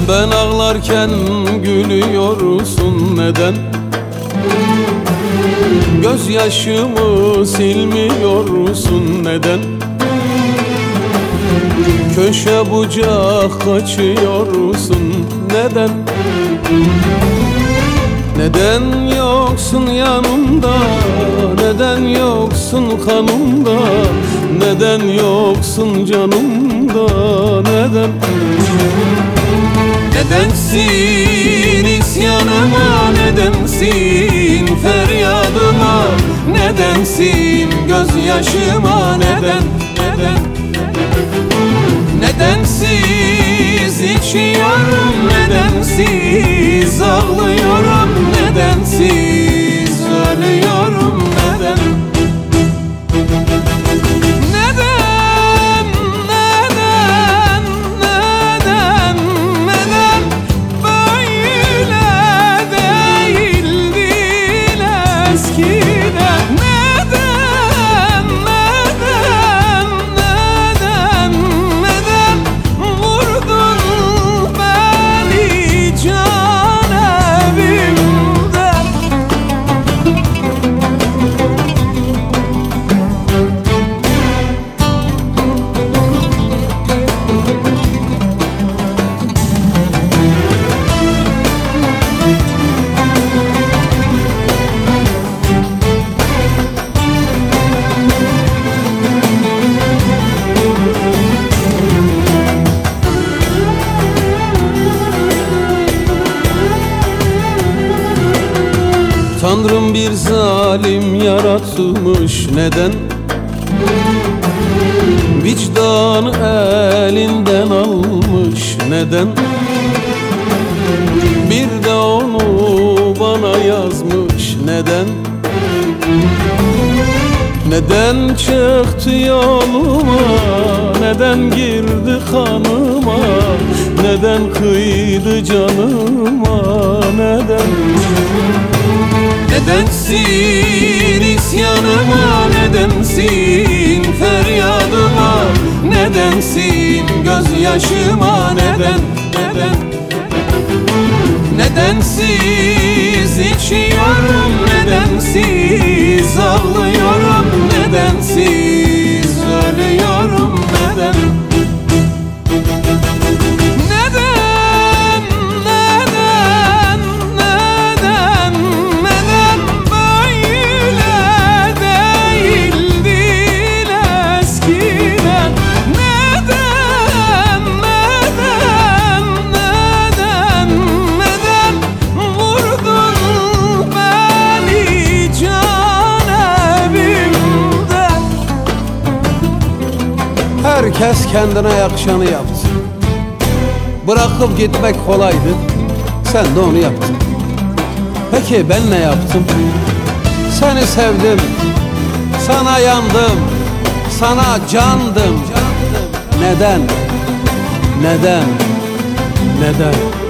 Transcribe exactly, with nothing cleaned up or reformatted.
Ben ağlarken gülüyorsun neden? Gözyaşımı silmiyorsun neden? Köşe bucak kaçıyorsun neden? Neden yoksun yanımda? Neden yoksun kanımda? Neden yoksun canımda? Neden? Nedensin isyanıma? Nedensin feryadıma? Nedensin gözyaşıma? Neden? Neden? Nedensiz içiyorum? Nedensiz ağlıyorum? Nedensiz ölüyorum? Neden? Tanrım bir zalim yaratmış neden? Vicdanı elinden almış neden? Bir de onu bana yazmış neden? Neden çıktı yoluma? Neden girdi kanıma? Neden kıydı canıma? Neden? Nedensin isyanıma? Nedensin feryadıma? Nedensin gözyaşıma? Neden? Neden? Nedensiz içiyorum? Nedensiz ağlıyorum? Nedensiz ölüyorum? Neden? Herkes kendine yakışanı yaptı. Bırakıp gitmek kolaydı, sen de onu yaptın. Peki ben ne yaptım? Seni sevdim, sana yandım, sana candım. Neden? Neden? Neden?